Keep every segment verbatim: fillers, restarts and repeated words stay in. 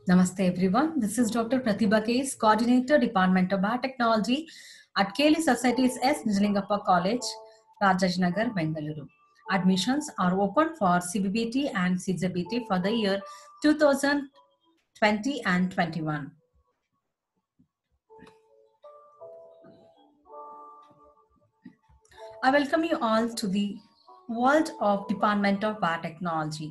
Namaste everyone. This is Doctor Pratibha Case, Coordinator, Department of Biotechnology at Kelly Society's S. Nijalingappa College, Rajajnagar, Bengaluru. Admissions are open for C B B T and C Z B T for the year two thousand twenty and twenty-one. I welcome you all to the world of Department of Biotechnology.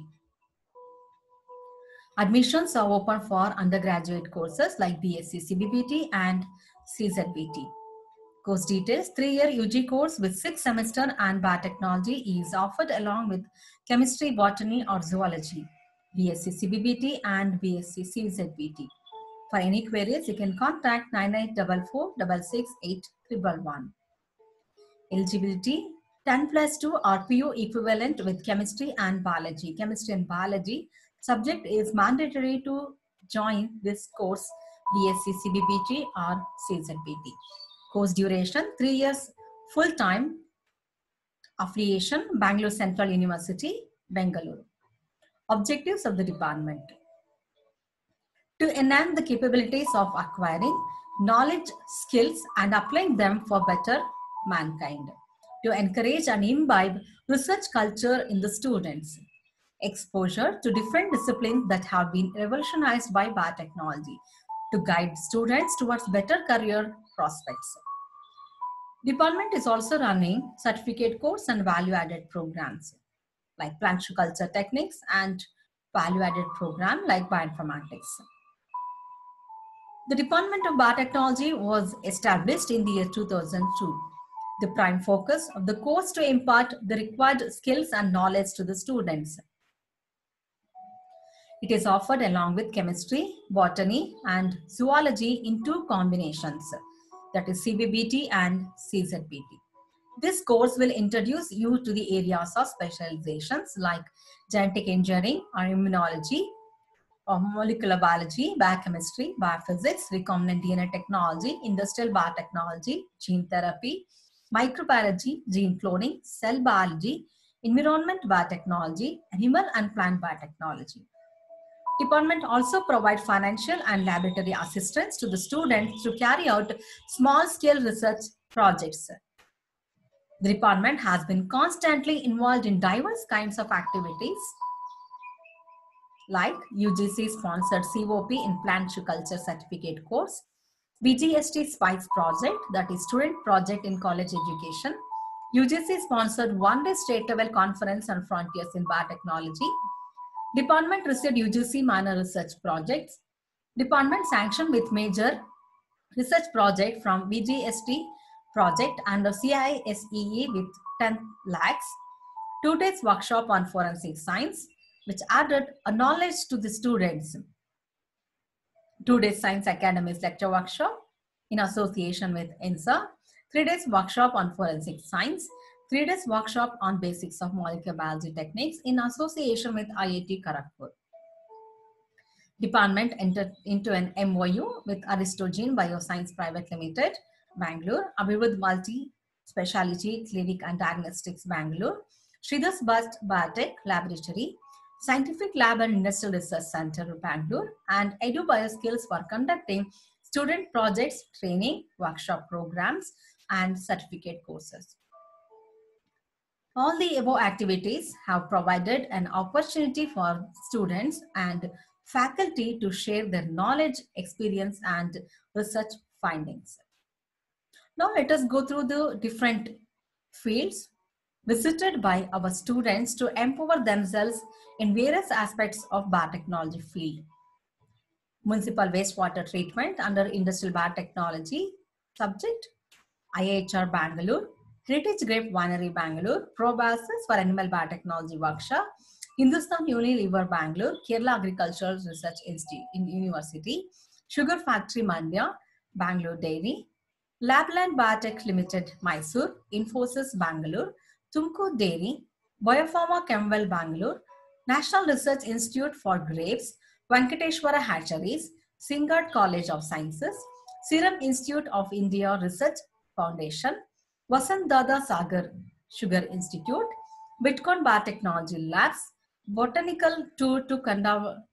Admissions are open for undergraduate courses like B S c C B B T and C Z B T. Course details: three-year U G course with six semester and biotechnology is offered along with chemistry, botany or zoology, B S c C B B T and B S c C Z B T. For any queries, you can contact nine eight four four six six eight one one. Eligibility: ten plus two or P U equivalent with chemistry and biology. Chemistry and biology subject is mandatory to join this course, B S c C B B T or C Z B T. Course duration: three years full-time. Affiliation: Bangalore Central University, Bengaluru. Objectives of the department: to enhance the capabilities of acquiring knowledge, skills and applying them for better mankind. To encourage and imbibe research culture in the students. Exposure to different disciplines that have been revolutionized by biotechnology. To guide students towards better career prospects. Department is also running certificate course and value-added programs like plant culture techniques and value-added program like bioinformatics. The Department of Biotechnology was established in the year two thousand two. The prime focus of the course to impart the required skills and knowledge to the students. It is offered along with chemistry, botany and zoology in two combinations, that is C B B T and C Z B T. This course will introduce you to the areas of specializations like genetic engineering or immunology, or molecular biology, biochemistry, biophysics, recombinant D N A technology, industrial biotechnology, gene therapy, microbiology, gene cloning, cell biology, environment biotechnology, animal and plant biotechnology. Department also provide financial and laboratory assistance to the students to carry out small-scale research projects. The department has been constantly involved in diverse kinds of activities like U G C-sponsored C O P in Plant Culture Certificate course, B G S T SPICE project, that is Student Project in College Education, U G C-sponsored one-day state-level conference on frontiers in biotechnology. Department received U G C minor research projects. Department sanctioned with major research project from B G S T project and the C I S E E with ten lakhs. Two days workshop on forensic science, which added a knowledge to the students. Two days Science Academy's lecture workshop in association with I N S A. Three days workshop on forensic science. Three days workshop on basics of molecular biology techniques in association with I I T Kharagpur. Department entered into an M O U with Aristogene Bioscience Private Limited, Bangalore, Abhivrud Multi Speciality Clinic and Diagnostics, Bangalore, Sridhas Bust Biotech Laboratory, Scientific Lab and Industrial Research Center, Bangalore, and Edu Bioskills for conducting student projects, training, workshop programs, and certificate courses. All the above activities have provided an opportunity for students and faculty to share their knowledge, experience, and research findings. Now let us go through the different fields visited by our students to empower themselves in various aspects of biotechnology field. Municipal wastewater treatment under industrial biotechnology subject, I I H R Bangalore, Heritage Grape Winery Bangalore, Probiosis for Animal Biotechnology Workshop, Hindustan Unilever Bangalore, Kerala Agricultural Research Institute in University, Sugar Factory Mandya, Bangalore Dairy, Labland Biotech Limited Mysore, Infosys Bangalore, Tumkur Dairy, Biopharma Chemwell Bangalore, National Research Institute for Grapes, Venkateshwara Hatcheries, Singard College of Sciences, Serum Institute of India Research Foundation, Vasant Dada Sagar Sugar Institute, Bitcoin Biotechnology Labs, Botanical Tour to Kandava,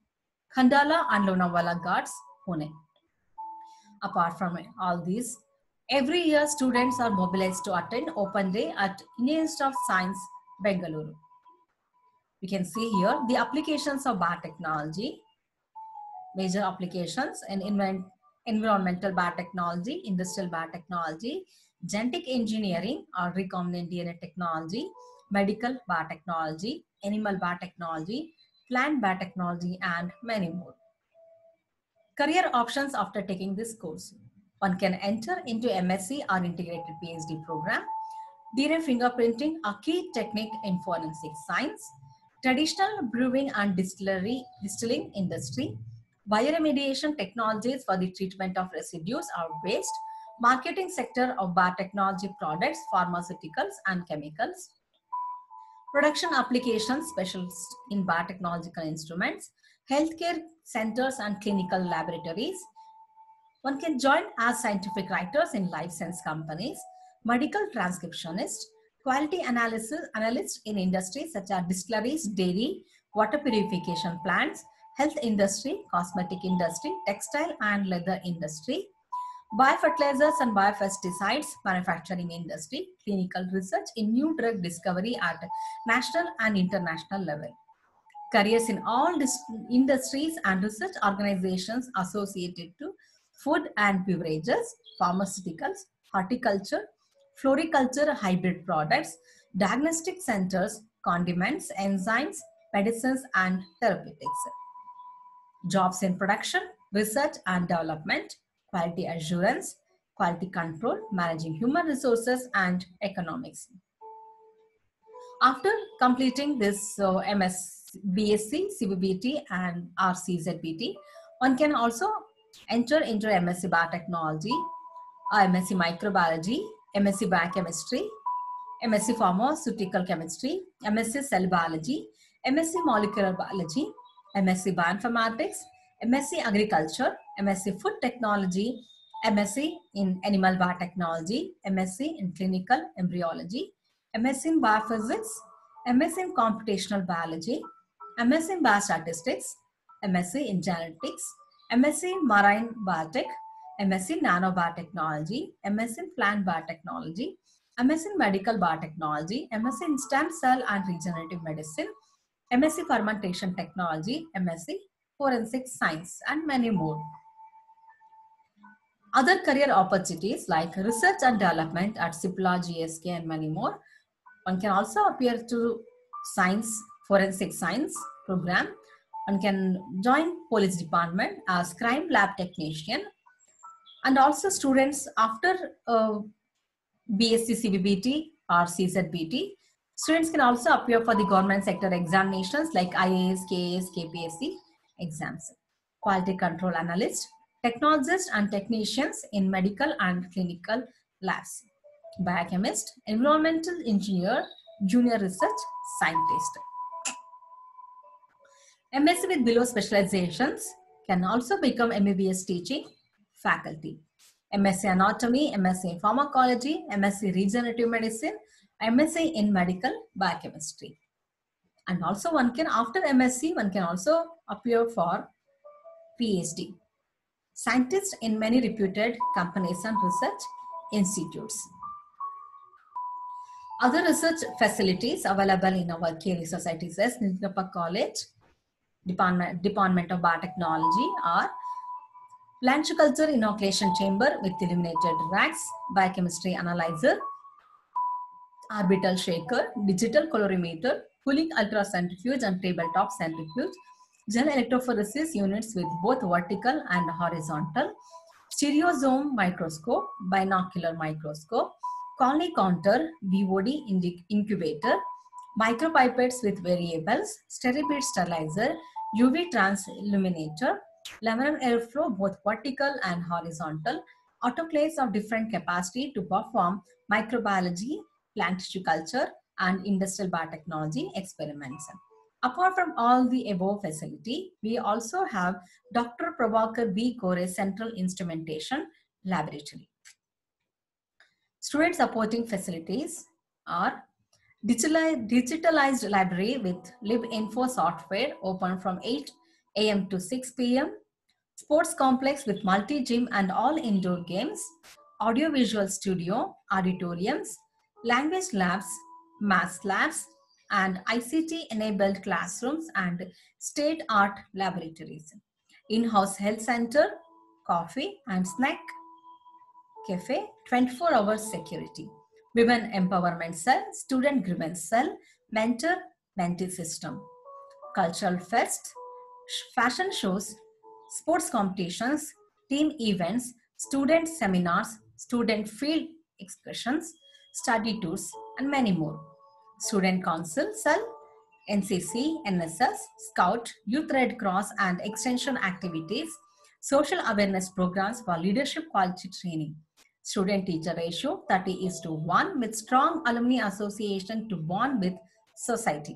Khandala and Lonavala Ghats, Pune. Apart from all these, every year students are mobilized to attend Open Day at Indian Institute of Science, Bengaluru. We can see here the applications of biotechnology, major applications in invent, environmental biotechnology, industrial biotechnology, genetic engineering or recombinant D N A technology, medical biotechnology, animal biotechnology, plant biotechnology, and many more. Career options after taking this course. One can enter into M S c or integrated P H D program, D N A fingerprinting, a key technique in forensic science, traditional brewing and distillery, distilling industry, bioremediation technologies for the treatment of residues or waste, marketing sector of biotechnology products, pharmaceuticals and chemicals, production applications specialist in biotechnological instruments, healthcare centers and clinical laboratories. One can join as scientific writers in life science companies, medical transcriptionist, quality analysis analyst in industries such as distilleries, dairy, water purification plants, health industry, cosmetic industry, textile and leather industry, biofertilizers and biopesticides manufacturing industry, clinical research in new drug discovery at national and international level. Careers in all industries and research organizations associated to food and beverages, pharmaceuticals, horticulture, floriculture, hybrid products, diagnostic centers, condiments, enzymes, medicines, and therapeutics. Jobs in production, research and development, quality assurance, quality control, managing human resources, and economics. After completing this uh, M S, B S c, C B B T, and R C Z B T, one can also enter into M S c Biotechnology, M S c Microbiology, M S c Biochemistry, M S c Pharmaceutical Chemistry, M S c Cell Biology, M S c Molecular Biology, M S c Bioinformatics, M S c Agriculture, M S c Food Technology, M S c in Animal Biotechnology, M S c in Clinical Embryology, M S c in Biophysics, M S c in Computational Biology, M S c in Biostatistics, M S c in Genetics, M S c in Marine Biotech, M S c in Nanobiotechnology, M S c in Plant Biotechnology, M S c in Medical Biotechnology, M S c in Stem Cell and Regenerative Medicine, M S c Fermentation Technology, M S c Forensic Science, and many more. Other career opportunities like research and development at Cipla, G S K, and many more. One can also appear to science, forensic science program. One can join police department as crime lab technician. And also students after uh, B S c C B B T or C Z B T, students can also appear for the government sector examinations like I A S, K A S, K P S C exams. Quality control analyst, technologists and technicians in medical and clinical labs. Biochemist, environmental engineer, junior research scientist. M S c with below specializations can also become M B B S teaching faculty. M S c anatomy, M S c in pharmacology, M S c regenerative medicine, M S c in medical biochemistry. And also one can, after M S c, one can also appear for P H D. Scientists in many reputed companies and research institutes. Other research facilities available in our Curie Societies as Nizamabad College, Department, Department of Biotechnology, are plant culture inoculation chamber with illuminated racks, biochemistry analyzer, orbital shaker, digital colorimeter, cooling ultracentrifuge and tabletop centrifuge, gel electrophoresis units with both vertical and horizontal, stereosome microscope, binocular microscope, colony counter, B O D incubator, micropipettes with variables, sterility sterilizer, U V transilluminator, laminar airflow both vertical and horizontal, autoclaves of different capacity to perform microbiology, plant tissue culture, and industrial biotechnology experiments. Apart from all the above facility, we also have Doctor Prabhakar B. Kore Central Instrumentation Laboratory. Student supporting facilities are digitalized library with libinfo software open from eighth A M to six P M, sports complex with multi-gym and all indoor games, audiovisual studio, auditoriums, language labs, math labs, and I C T-enabled classrooms and state-art laboratories. In-house health center, coffee and snack cafe, twenty-four hours security. Women empowerment cell, student grievance cell, mentor mentee system, cultural fest, fashion shows, sports competitions, team events, student seminars, student field excursions, study tours, and many more. Student council cell, N C C, N S S, Scout, Youth Red Cross, and extension activities, social awareness programs for leadership quality training. Student teacher ratio thirty is to one with strong alumni association to bond with society.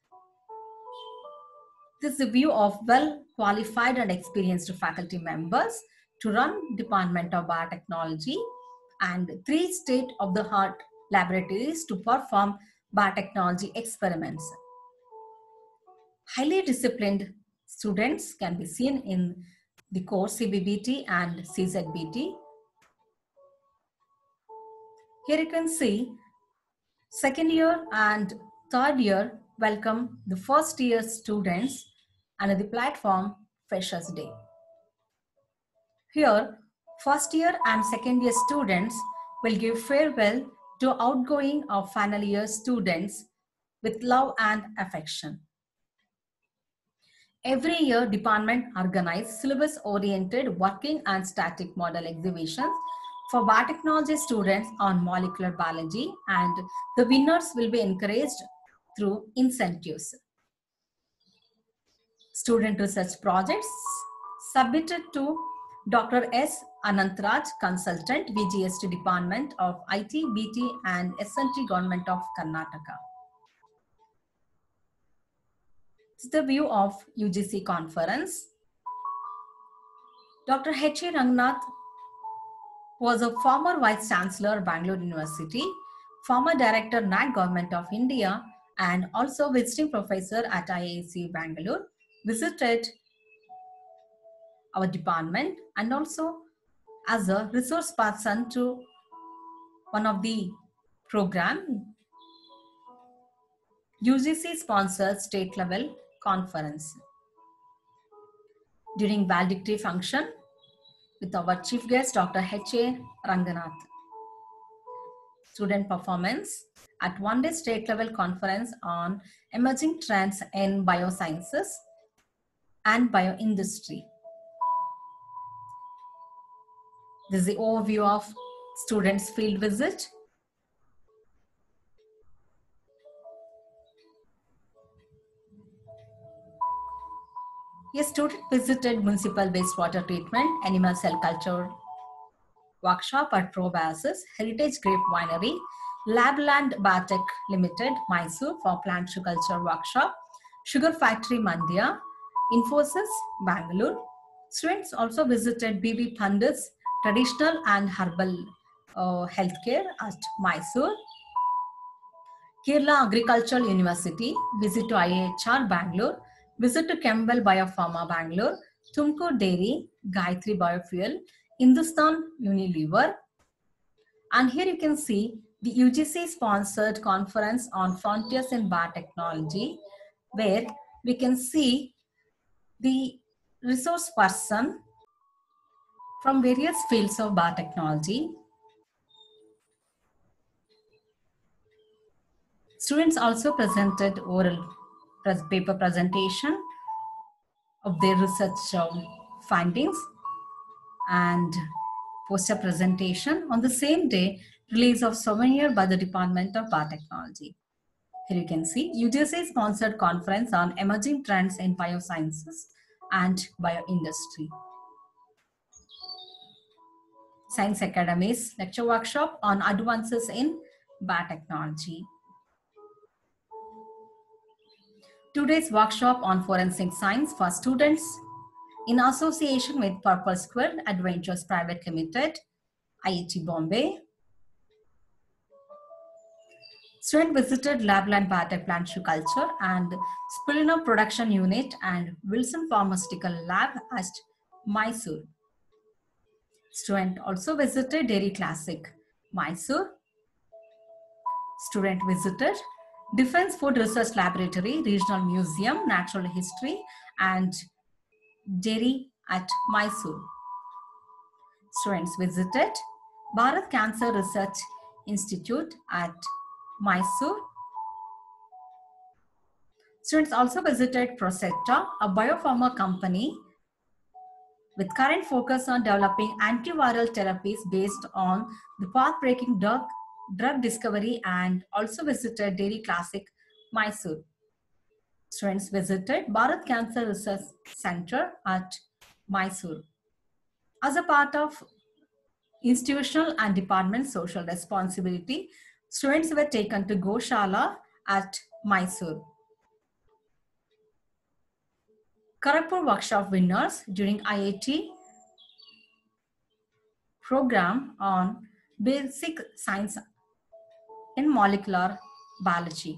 This is a view of well-qualified and experienced faculty members to run Department of Biotechnology and three state-of-the-art laboratories to perform biotechnology experiments. Highly disciplined students can be seen in the course C B B T and C Z B T. Here you can see second year and third year welcome the first year students under the platform Freshers Day. Here, first year and second year students will give farewell to outgoing or final year students with love and affection. Every year, department organizes syllabus-oriented working and static model exhibitions for biotechnology students on molecular biology, and the winners will be encouraged through incentives. Student research projects submitted to Doctor S. Anantraj, Consultant, V G S T Department of I T, B T and S N T Government of Karnataka. This is the view of U G C conference. Doctor H A Rangnath was a former Vice Chancellor, Bangalore University, former Director, N A C Government of India, and also visiting professor at I I S C Bangalore, visited our department and also as a resource person to one of the program, U G C sponsored state level conference. During valedictory function with our chief guest, Doctor H A Ranganath. Student performance at one day state level conference on emerging trends in biosciences and bioindustry. This is the overview of students' field visit. A student visited municipal wastewater treatment, animal cell culture workshop at Probiosis, Heritage Grape Winery, Labland Biotech Limited, Mysore for plant culture workshop, Sugar Factory Mandya, Infosys, Bangalore. Students also visited B B Pandit's Traditional and Herbal uh, Healthcare at Mysore. Kerala Agricultural University, visit to I I H R Bangalore, visit to Campbell Biopharma Bangalore, Tumkur Dairy, Gayatri Biofuel, Hindustan Unilever. And here you can see the U G C sponsored conference on frontiers in biotechnology, where we can see the resource person from various fields of biotechnology. Students also presented oral paper presentation of their research um, findings and poster presentation on the same day, release of souvenir by the Department of Biotechnology. Here you can see U G C sponsored conference on emerging trends in biosciences and bioindustry. Science Academy's lecture workshop on advances in biotechnology. Today's workshop on forensic science for students in association with Purple Square Adventures Private Limited, I I T Bombay. Student visited Labland Biotech Plant Culture and Spirulina Production Unit and Wilson Pharmaceutical Lab at Mysore. Student also visited Dairy Classic, Mysore. Student visited Defense Food Research Laboratory, Regional Museum, Natural History and Dairy at Mysore. Students visited Bharat Cancer Research Institute at Mysore. Students also visited Prosecta, a biopharma company with current focus on developing antiviral therapies based on the path-breaking drug, drug discovery, and also visited Dairy Classic, Mysore. Students visited Bharat Cancer Research Center at Mysore. As a part of institutional and department social responsibility, students were taken to Goshala at Mysore. Kharagpur workshop winners during I I T program on basic science in molecular biology.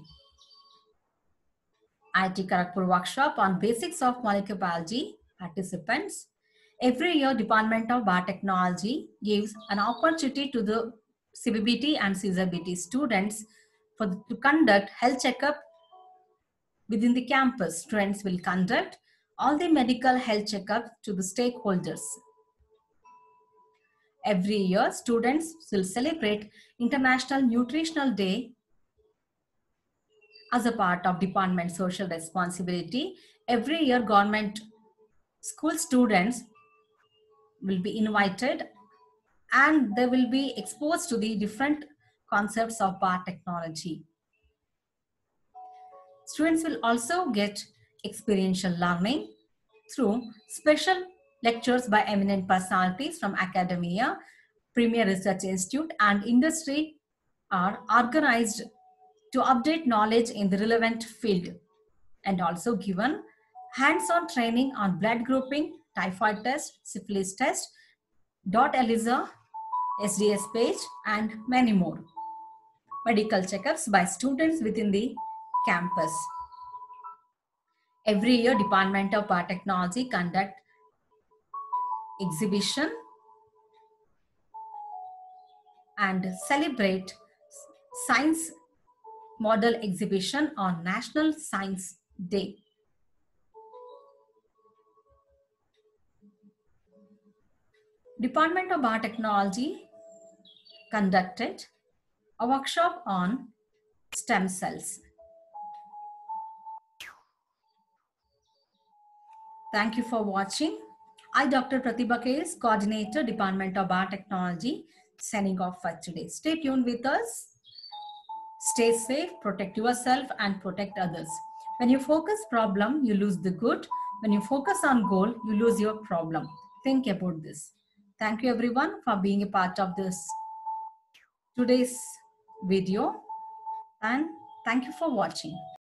I I T Kharagpur workshop on basics of molecular biology participants. Every year, Department of Biotechnology gives an opportunity to the C B B T and C Z B T students for the, to conduct health checkup within the campus. Students will conduct all the medical health checkup to the stakeholders. Every year, students will celebrate International Nutritional Day as a part of department social responsibility. Every year, government school students will be invited and they will be exposed to the different concepts of biotechnology. Students will also get experiential learning through special lectures by eminent personalities from academia, premier research institute, and industry are organized to update knowledge in the relevant field, and also given hands-on training on blood grouping, typhoid test, syphilis test, dot ELISA, S D S page, and many more. Medical checkups by students within the campus. Every year, Department of Biotechnology conduct exhibition and celebrate science model exhibition on National Science Day. Department of Biotechnology conducted a workshop on stem cells. Thank you for watching. I, Doctor Pratibha Kales, Coordinator, Department of Biotechnology, signing off for today. Stay tuned with us. Stay safe, protect yourself and protect others. When you focus problem, you lose the good. When you focus on goal, you lose your problem. Think about this. Thank you everyone for being a part of this today's video, and thank you for watching.